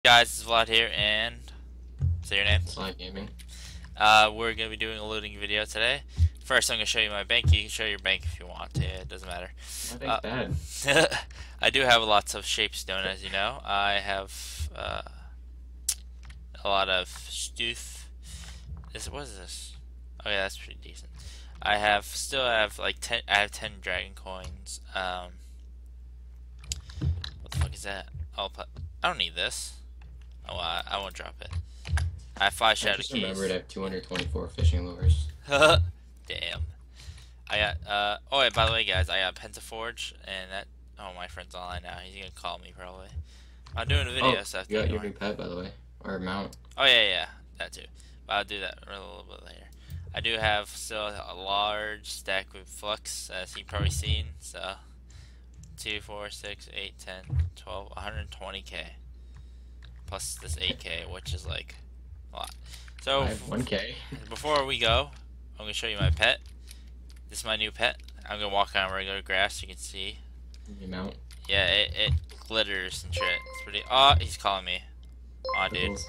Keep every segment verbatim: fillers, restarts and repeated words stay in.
Guys, it's Vlad here, and say your name. Slide gaming. Uh, we're gonna be doing a looting video today. First, I'm gonna show you my bank. You can show your bank if you want to. It doesn't matter. My bank's Uh, bad. I do have lots of shapestone, as you know. I have uh, a lot of stoof. This what is this? Oh yeah, that's pretty decent. I have still have like ten. I have ten dragon coins. Um, what the fuck is that? Oh, I don't need this. Oh, I, I won't drop it. I have five I shadow just keys. remembered I have two hundred twenty-four fishing lures. Damn. I got, uh, oh, yeah, by the way, guys, I got Pentaforge, and that, oh, my friend's online now. He's gonna call me, probably. I'm doing a video, Oh, so I have to you got your ignore new him. pet, by the way. Or mount. Oh, yeah, yeah, that too. But I'll do that a little bit later. I do have still a large stack with flux, as you've probably seen, so two, four, six, eight, ten, twelve, one hundred twenty K. Plus this eight K, which is like a lot. So I have one K. before we go, I'm gonna show you my pet. This is my new pet. I'm gonna walk on regular grass so you can see. Your mount. Yeah, it, it glitters and shit. It's pretty. Oh, he's calling me. Aw, oh, dude.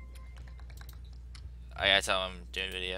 I gotta tell him I'm doing video.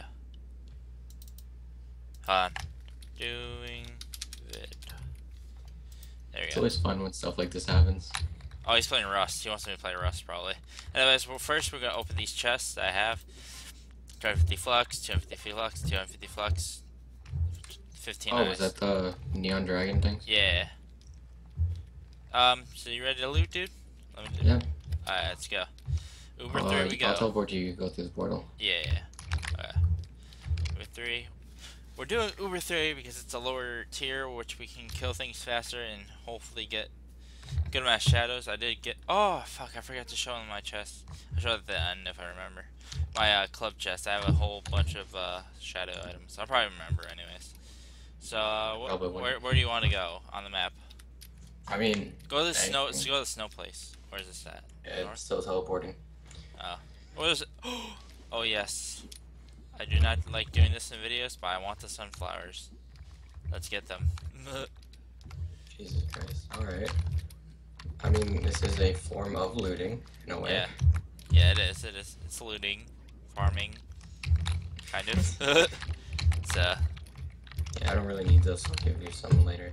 Hold on. Doing vid. There we It's go. always fun when stuff like this happens. Oh, he's playing Rust. He wants me to play Rust, probably. Anyways, well, first we're gonna open these chests that I have. two hundred fifty flux, two hundred fifty flux, two hundred fifty flux, fifteen Oh, eyes. was that the neon dragon things? Yeah. Um, so you ready to loot, dude? Let me do Yeah. Alright, let's go. Uber Uh, three, we go. I'll teleport you, you go through the portal. Yeah, yeah. Okay. Uber three. We're doing Uber three because it's a lower tier, which we can kill things faster and hopefully get good amount of shadows. I did get. Oh fuck! I forgot to show them my chest. I showed it at the end if I remember. My uh, club chest. I have a whole bunch of uh, shadow items. I'll probably remember anyways. So uh, wh Probably where wouldn't. where do you want to go on the map? I mean, Go to the snow. anything. Go to the snow place. Where's this at? It's North? still teleporting. Oh. What is it? Oh yes. I do not like doing this in videos, but I want the sunflowers. Let's get them. Jesus Christ. Alright. I mean, this is a form of looting, in a way. Yeah. Yeah, it is. It is. It's looting, farming, kind of. It's uh. Yeah, I don't really need this. I'll give you some later.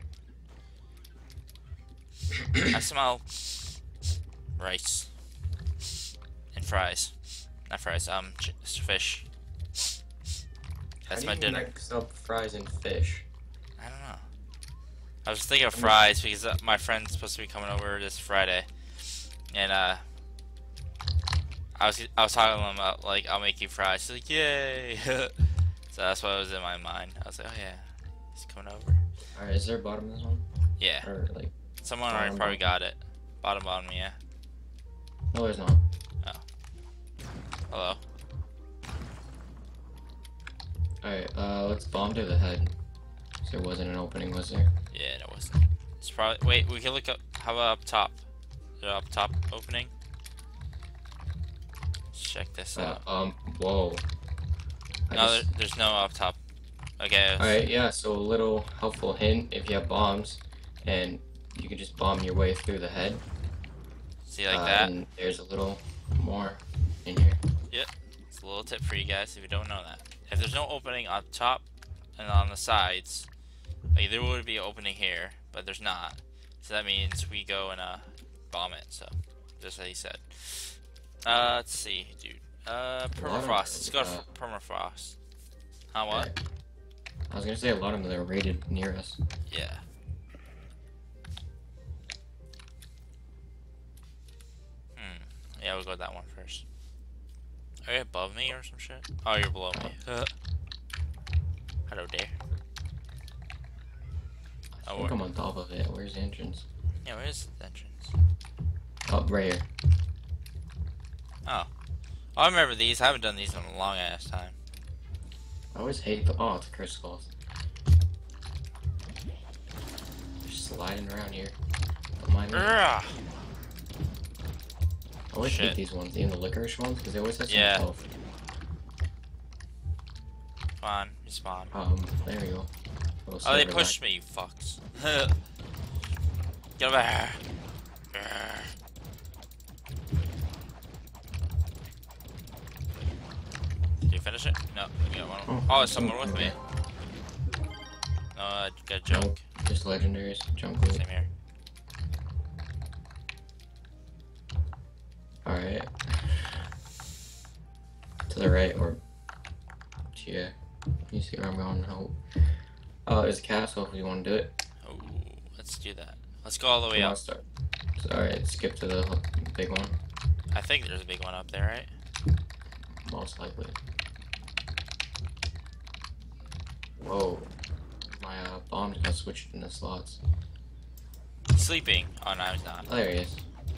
I smell rice and fries. Not fries. Um, ch fish. That's my How do you dinner. mix up fries and fish? I don't know. I was thinking of fries because uh, my friend's supposed to be coming over this Friday, and uh, I was I was talking to him about like I'll make you fries. He's like, yay! So that's what was in my mind. I was like, oh yeah, he's coming over. Alright, is there a bottom of this one? Yeah. Or like, Someone already bottom, probably bottom? got it. Bottom bottom, yeah. no, there's not. Hello. Alright, uh, let's bomb to the head. So there wasn't an opening, was there? Yeah, no, it wasn't. It's probably. Wait, we can look up. How about up top? Is there up top opening? Let's check this Uh, out. um, whoa. I No, just- there, there's no up top. Okay. Alright, yeah, so a little helpful hint, if you have bombs, and you can just bomb your way through the head. See like uh, that? And there's a little more in here. Yep. It's a little tip for you guys if you don't know that. If there's no opening up top and on the sides, like there would be an opening here, but there's not. So that means we go and uh bomb it. So just like he said. Uh, let's see, dude. Uh, permafrost. Let's go to uh, permafrost. Huh? What? Right. I was gonna say a lot of them that are rated near us. Yeah. Hmm. Yeah, we'll go with that one first. Are you above me or some shit? Oh, you're below me. Hello there. I Oh, think where? I'm on top of it. Where's the entrance? Yeah, where is the entrance? Oh, right here. Oh. Oh, I remember these. I haven't done these in a long ass time. I always hate the. Oh, it's a curse skulls. Just sliding around here. Don't mind me. I Ugh. always Shit. hate these ones, even the licorice ones, because they always have some Yeah. health. Come on, respawn. Um, there we go. Oh, they silver pushed me, you fucks. Get over here. Ugh. Finish it? No, you got one. Oh, Oh, there's someone with me. No, I got junk. Nope, just legendaries. Junk loot. Same here. Alright. To the right, or... Yeah. You see where I'm going? Oh. Uh, there's a castle if you want to do it. Oh, let's do that. Let's go all the way Come on, up. start. Alright, skip to the big one. I think there's a big one up there, right? Most likely. Whoa. My uh, bombs got switched into slots. Sleeping. Oh, no, he's not. Oh, there he is.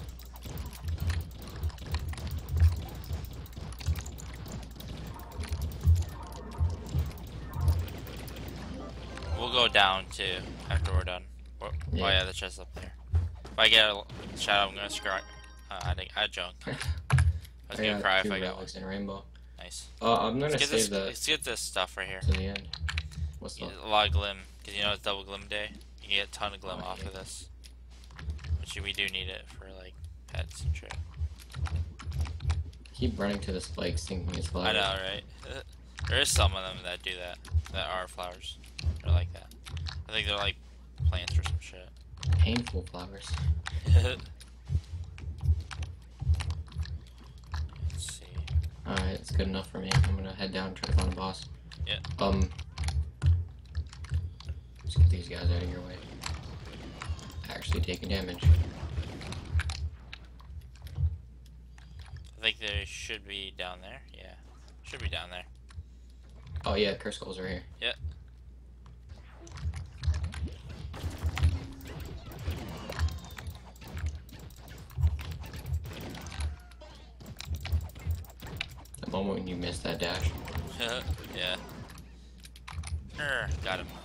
We'll go down too after we're done. Oh yeah, Yeah. oh, yeah the chest's up there. If I get a shadow, I'm gonna scry. Uh, I think I junk. I was I gonna got cry two if I got one. relics in rainbow. Nice. Uh, I'm gonna Let's get, save this, that let's get this stuff right here. to the end. What's Yeah, up? a lot of glim, because you know it's double glim day. You can get a ton of glim Oh, off yeah. of this. Which we do need it for like pets and shit. Keep running to the spikes thinking it's flowers. I know, right? There is some of them that do that. That are flowers. They're like that. I think they're like plants or some shit. Painful flowers. Let's see. Alright, it's good enough for me. I'm gonna head down and try to find a boss. Yeah. Um. Let's get these guys out of your way. Actually taking damage. I think they should be down there. Yeah. Should be down there. Oh yeah, curse skulls are here. Yep. The moment when you miss that dash. Yeah. Err, got him.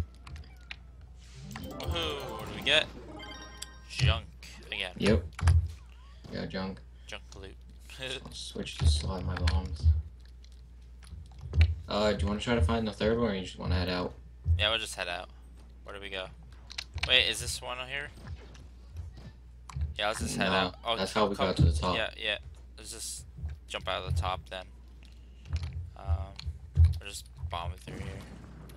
Woohoo! What do we get? Junk again. Yep. Got junk. Junk loot. I'll switch to slot my bombs. Uh, do you want to try to find the third one, or you just want to head out? Yeah, we'll just head out. Where do we go? Wait, is this one here? Yeah, let's just head No, out. Oh, that's how we come- got to the top. Yeah, yeah. Let's just jump out of the top then. Um, we'll just bomb it through here.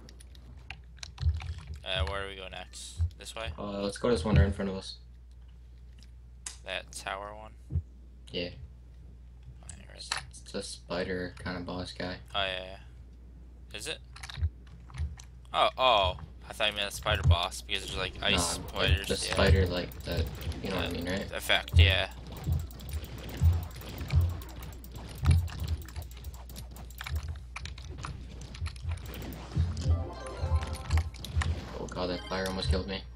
Uh, where do we go next? This way? Uh, let's go to this one right in front of us. That tower one? Yeah. Alright, where is It's, it? it's a spider kind of boss guy. Oh, yeah, yeah. Is it? Oh, oh. I thought you meant a spider boss because there's like ice Nah, spiders. like the yeah. spider like that. You know what I Yeah. mean, right? Effect, yeah. Oh god, that fire almost killed me.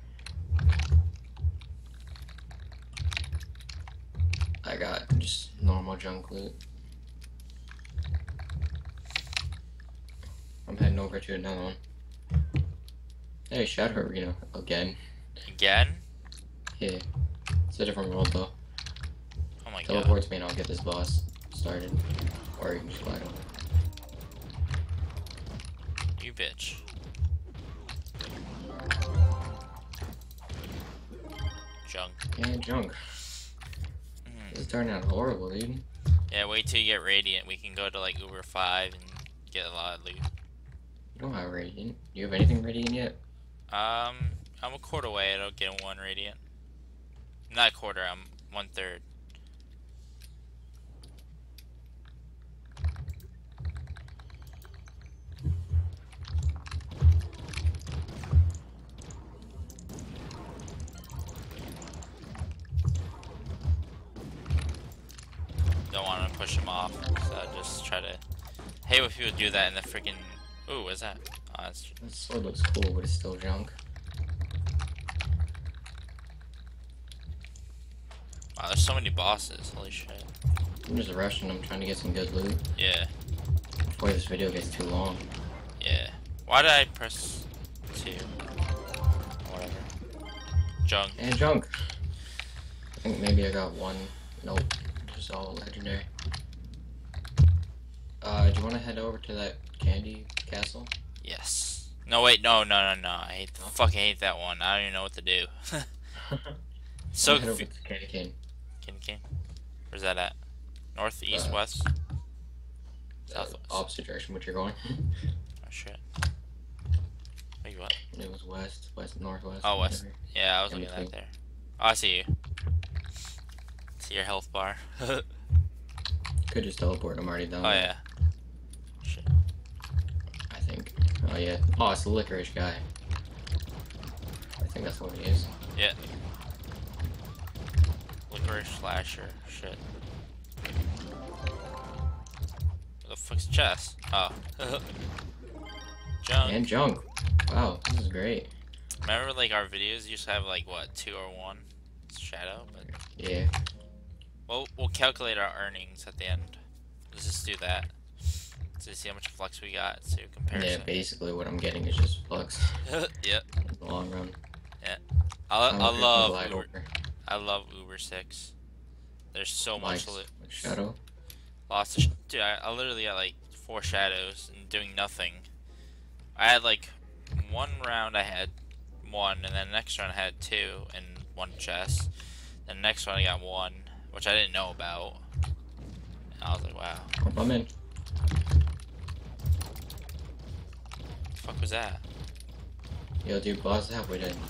I got just normal junk loot. I'm heading over to another one. Hey, Shadow Arena again. Again? Yeah, it's a different world though. Oh my god. Teleports me and I'll get this boss started. Or you can just glide over. You bitch. Junk. Yeah, junk. Mm. This is turning out horrible, dude. Yeah, wait till you get Radiant. We can go to like Uber five and get a lot of loot. You don't have Radiant. Do you have anything Radiant yet? Um, I'm a quarter away. I don't get one Radiant. Not a quarter, I'm one third. Don't want to push him off, so I just try to. Hate when people do that in the freaking. Ooh, what's that? Oh, that's... That sword looks cool, but it's still junk. Wow, there's so many bosses. Holy shit. I'm just rushing. I'm trying to get some good loot Yeah, before this video gets too long. yeah. Why did I press two? Whatever. Junk. And junk. I think maybe I got one. Nope. Just all legendary. Uh, do you want to head over to that candy castle? Yes. No, wait, no, no, no, no. I hate, No? fucking hate that one. I don't even know what to do. So head over confu- to Candy Cane. King King. Where's that at? North, east, Uh, west? uh, Southwest. opposite direction which you're going. Oh shit. Wait, what? It was west, west, northwest. Oh, west. Whatever. Yeah, I was In looking at that between. there. Oh, I see you. See your health bar. Oh Could just teleport. I'm already down. yeah. Shit. I think. Oh yeah. Oh, it's the licorice guy. I think that's what he is. Yeah. Licorice slasher. Shit. What the fuck's chest? Oh. Junk. And junk. Wow, this is great. Remember, like, our videos used to have, like, what, two or one shadow? But Yeah. we'll, we'll calculate our earnings at the end. Let's just do that. To see how much flux we got to Yeah, comparison. basically what I'm getting is just flux Yep. in the long run. I, I'm I okay with love Glide Uber, over. I love Uber six. There's so much Nice. loot. Shadow. Lots of sh dude. I, I literally had like four shadows and doing nothing. I had like one round I had one, and then the next round I had two and one chest. Then the next one I got one, which I didn't know about. And I was like, wow, Oh, I'm in. what the fuck was that? Yo, dude, boss is halfway dead.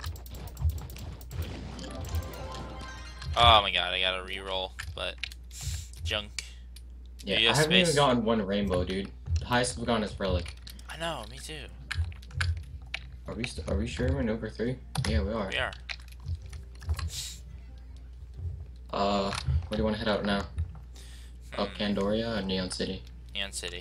Oh my god, I got a reroll, but junk. Yeah, you I have haven't even space? gotten one rainbow, dude. The highest we've gotten is relic. I know, me too. Are we st are we sure we're in over three? Yeah, we are. We are. Uh, where do you want to head out now? Up Hmm. Candoria or Neon City? Neon City.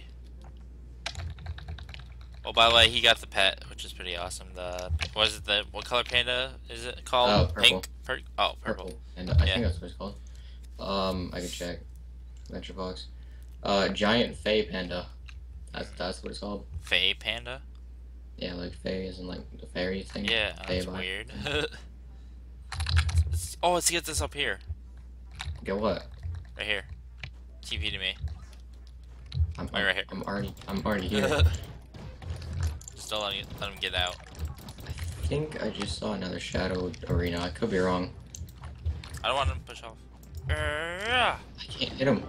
Well, by the way, he got the pet, which is pretty awesome. The what is it? The what color panda is it called? Oh, purple. Pink. Per oh, purple. And I Yeah. think that's what it's called. Um, I can check. Venture Box. Uh, giant Fey panda. That's that's what it's called. Fey panda. Yeah, like Fey is in like the fairy thing. Yeah, Fey that's vibe. weird. Let's- oh, let's get this up here. Get what? Right here. T P to me. I'm, Right, I'm, right here. I'm already I'm already here. Just don't let him, let him get out. I think I just saw another shadow arena. I could be wrong. I don't want him to push off. Uh, I can't hit him.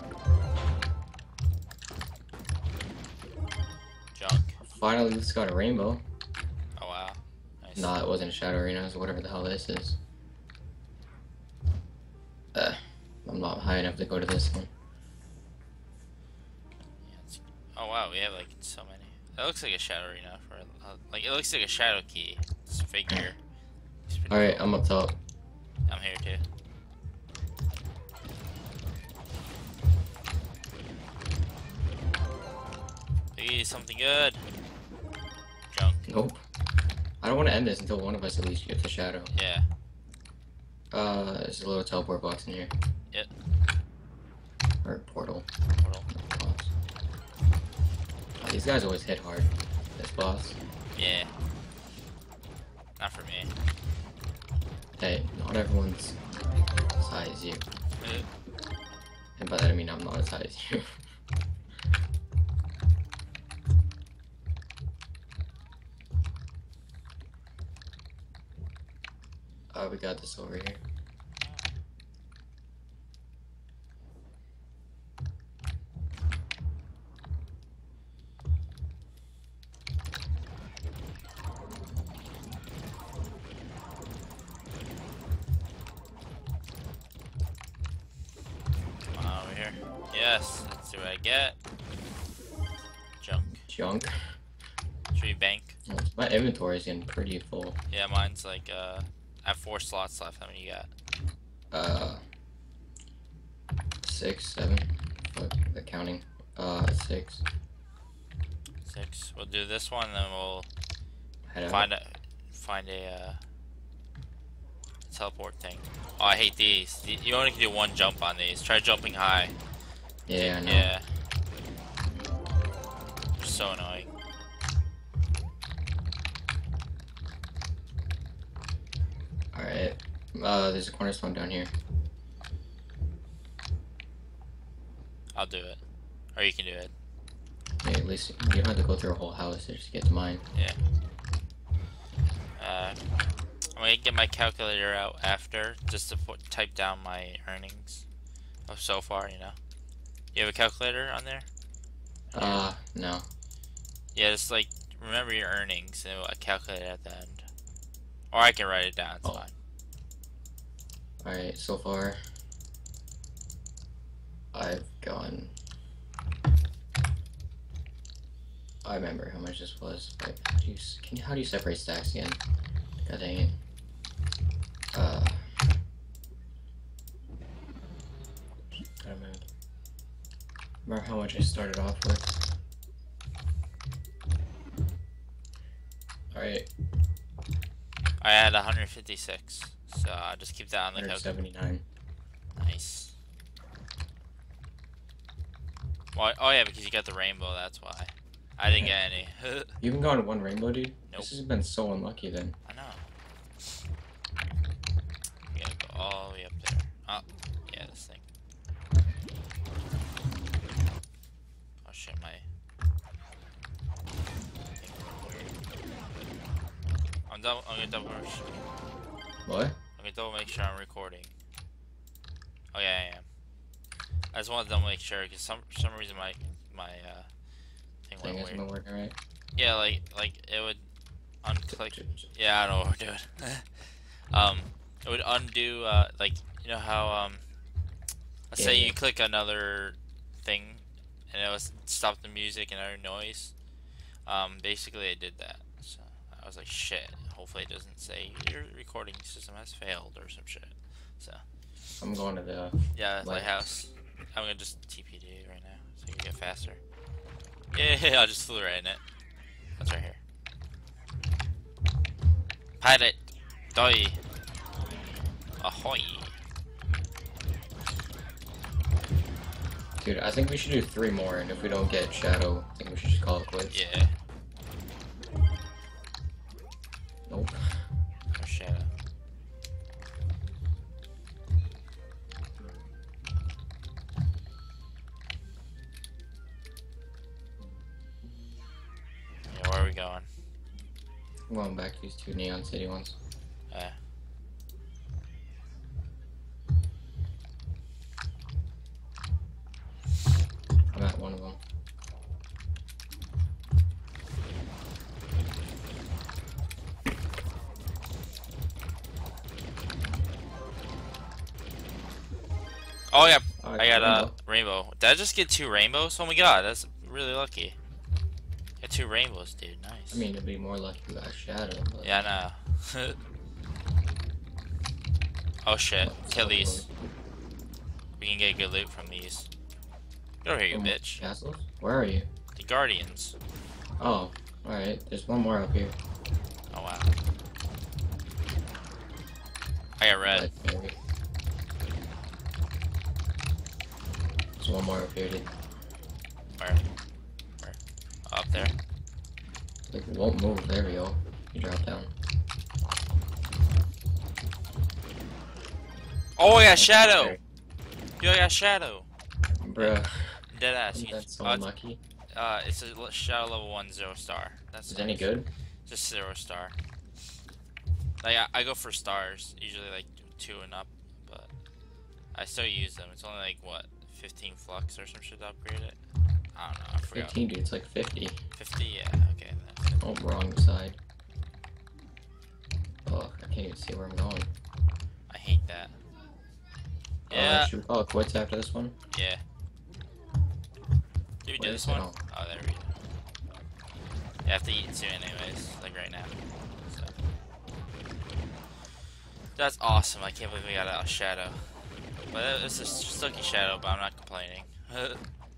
junk. Finally, this got a rainbow. Oh wow. Nice. Nah, it wasn't a shadow arena. It was whatever the hell this is. Uh, I'm not high enough to go to this one. Yeah, it's- oh wow, we have like so many. That looks like a shadow arena for uh, like it looks like a shadow key. This figure. It's pretty All right, cool. I'm up top. I'm here too. Please, something good. Junk. Nope. I don't want to end this until one of us at least gets a shadow. Yeah. Uh, there's a little teleport box in here. Yep. Or portal. Portal. Box. Oh, these guys always hit hard. This boss. Yeah. Not for me. Hey, not everyone's as high as you. Uh, And by that I mean I'm not as high as you. Uh, we got this over here. Come on over here. Yes, let's see what I get. Junk. Junk. Should we bank? My inventory is getting pretty full. Yeah, mine's like, uh, I have four slots left. How many you got? Uh, six, seven. Fuck, the counting. Uh, six. Six. We'll do this one, then we'll Head out. find a, find a, uh, teleport thing. Oh, I hate these. You- You only can do one jump on these. Try jumping high. Yeah, I know. Yeah. They're so annoying. Alright. Uh, there's a cornerstone down here. I'll do it. Or you can do it. Hey, at least you don't have to go through a whole house to just get to mine. Yeah. Uh, I'm gonna get my calculator out after, just to put, type down my earnings of so far, you know. You have a calculator on there? Uh, no. Yeah, just like remember your earnings and we'll calculate it at the end. Or I can write it down. It's Oh. fine. Alright, so far I've gone. I remember how much this was. But how do you can you, how do you separate stacks again? God dang it. Uh. I don't remember. Remember how much I started off with? Alright. I had one hundred fifty-six, so I'll just keep that on the calculator. seventy-nine. Nice. Well, oh yeah, because you got the rainbow, that's why. I didn't get any. You haven't gone one rainbow, dude? Nope. This has been so unlucky then. I know. We gotta go all the way up there. Oh, yeah, this thing. Oh shit, my... I'm double, I'm gonna double... What? I'm gonna double make sure I'm recording. Oh yeah, I am. I just wanted to double make sure because some for some reason my my uh thing Thing went hasn't weird. been working right. Yeah, like like it would unclick. Yeah, I don't know what we're doing. um, it would undo uh like you know how um let's Yeah, say yeah. you click another thing and it was stop the music and other noise. Um, basically it did that. So I was like, shit. Hopefully it doesn't say your recording system has failed or some shit. So I'm going to the yeah, lighthouse. lighthouse. I'm gonna just T P D right now so you can get faster. Yeah, I just flew right in it. That's right here. Pirate, die. Ahoy. Dude, I think we should do three more, and if we don't get Shadow, I think we should just call it quits. Yeah. Nope. No shadow. Yeah, where are we going? I'm going back to these two Neon City ones. Uh, I'm at one of them. oh yeah, Oh, I got a rainbow. Did I just get two rainbows? Oh my god, that's really lucky. Got two rainbows, dude. Nice. I mean, it'd be more lucky without Shadow, but... Yeah, I know. Oh shit, kill these. We can get good loot from these. Get over here, you Um, bitch. Castles? Where are you? The Guardians. Oh, alright. There's one more up here. Oh wow. I got red. But maybe. There's one more up here, dude. Where? Where? Oh, up there. Like, it won't move. There we go. You drop down. Oh, I got shadow. Yo, I got shadow. Bruh. Dead ass. Isn't You, that so uh, it's, unlucky? uh, it's a l- shadow level one zero star. That's Is it any good? just zero star. Like I, I go for stars usually, like two and up, but I still use them. It's only like what fifteen flux or some shit to upgrade it. I don't know. I forgot. fifteen, dude. It's like fifty. Fifty, yeah. Okay. Then. Oh, wrong side. Oh, I can't even see where I'm going. I hate that. Uh, Yeah. should we call it quits after this one? Yeah. Did we do Wait, this I one? don't- Oh, there we go. You have to eat soon anyways, like right now. So. That's awesome. I can't believe we got a shadow. But it's a sucky shadow, but I'm not complaining. Oh,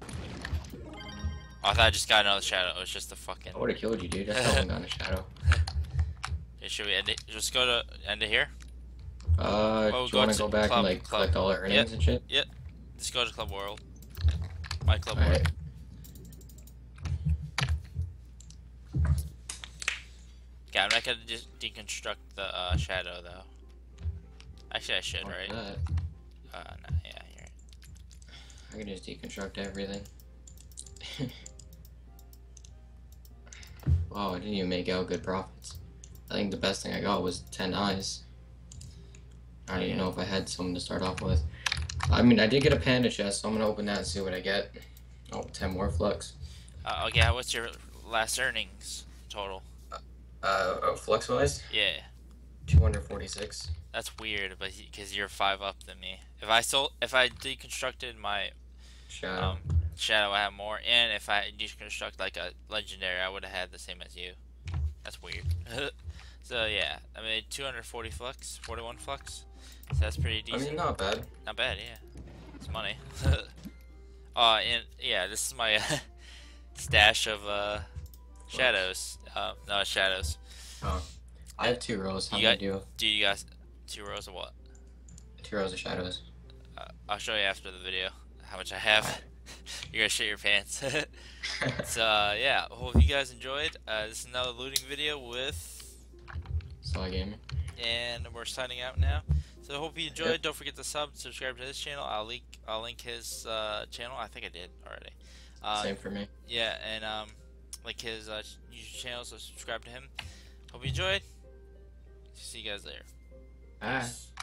I thought I just got another shadow. It was just a fucking... I would have killed you, dude. I still haven't gotten a shadow. Yeah, should we end it? Just go to end it here? Uh, Oh, do go you want to to go back club- and like club. collect all our earnings Yep. and shit? Yep. Just go to Club World. My Club World. Alright. Okay, I'm not gonna just deconstruct the uh, shadow though. Actually, I should, Fuck right? that. Uh, no, yeah, you're right. I can just deconstruct everything. Wow, I didn't even make out good profits. I think the best thing I got was ten eyes. I don't even know if I had some to start off with. I mean, I did get a panda chest, so I'm gonna open that and see what I get. Oh, ten more flux. Uh, okay, what's your last earnings total? Uh, oh, flux wise, Yeah, two hundred forty-six. that's weird, but because you're five up than me. If I sold, if I deconstructed my Shadow. um shadow, I have more, and if I deconstruct like a legendary, I would have had the same as you. That's weird. So yeah, I mean two hundred forty flux, forty-one flux. So that's pretty I decent. mean, not bad. Not bad, yeah. It's money. uh, and yeah, this is my stash of uh shadows. Uh, no shadows. Oh, I have two rows. How You many got? do you have? Do you guys two rows of what? Two rows of shadows. Uh, I'll show you after the video how much I have. You're gonna shit your pants. So uh, yeah, hope you guys enjoyed. Uh, this is another looting video with, Saw Gaming. and we're signing out now. So hope you enjoyed. Yep. Don't forget to sub, subscribe to this channel. I'll link, I'll link his uh, channel. I think I did already. Uh, Same for me. Yeah, and um, like his uh, YouTube channel, so subscribe to him. Hope you enjoyed. See you guys later. Bye. Peace.